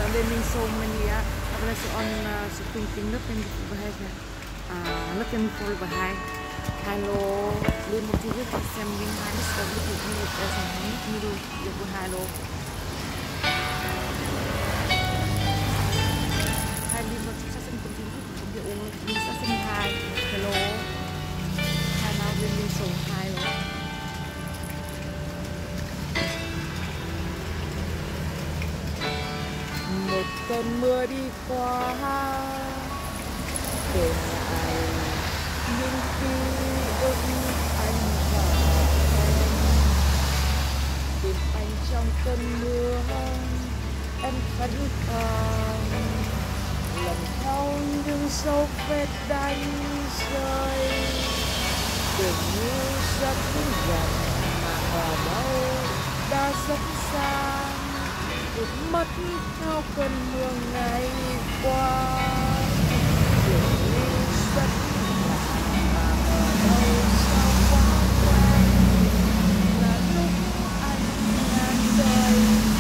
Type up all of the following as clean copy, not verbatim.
Liên minh sông mình ya apa si on syuting ting lớp yang bahaya lớp yang full bahaya halo liên một thứ rất xem những hai cái lớp một như một cái sản phẩm như đôi được halo hai liên một chút sẽ công trình công việc uống mình sẽ xem hai hello hai nào liên minh sông hai rồi một cơn mưa đi qua để lại những ký ức anh và em tìm anh trong cơn mưa em khấn khàn lần theo những dấu vết đánh rơi tưởng như rất gần mà ở đâu đã rất xa vụt mất theo cơn mưa ngày qua tưởng như rất lạ mà ở đâu sao quá quen là lúc anh ngang đời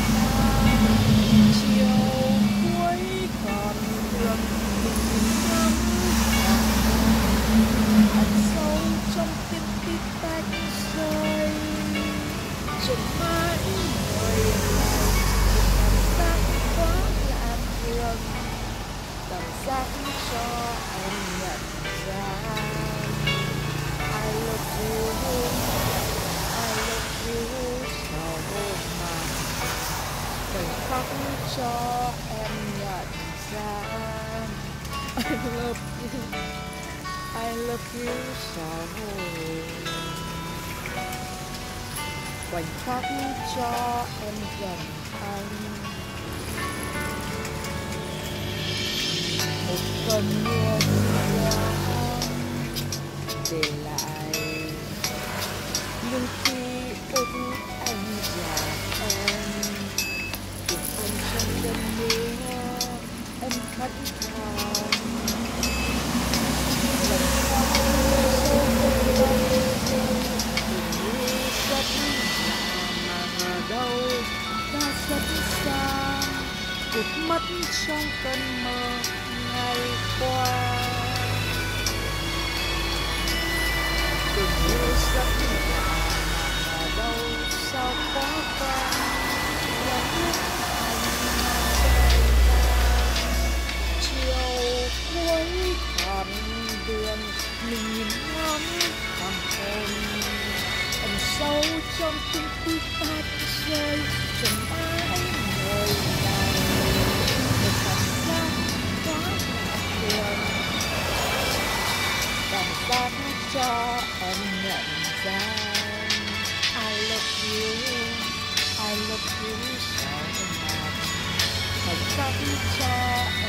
chiều cuối còn đường mình ngắm ẩn sâu trong tim tít tách rơi chợt mãi ngồi lại giác quá lạ thường cảm giác cho em nhận ra I love you sao mà khoảnh khắc cho em nhận ra I love you sao khoảnh khắc cho em gần anh một cơn mưa qua để lại những ký ức anh và em cùng anh trong cơn mưa em khát khao lần sau sâu cơn mưa dường như rất lạ mà ở đâu đã rất xa vụt mất trong cơn mơ ngày qua tưởng như rất lạ mà ở đâu sao quá quen là lúc anh mang đời ra chiều cuối còn đường mình nhìn ngắm hoàng hôn ẩn sâu trong tim tít tách rơi chẳng ai ngồi lại một cảm giác quá lạ thường cảm giác cho em nhận ra I love you sao mà khoảnh khắc cho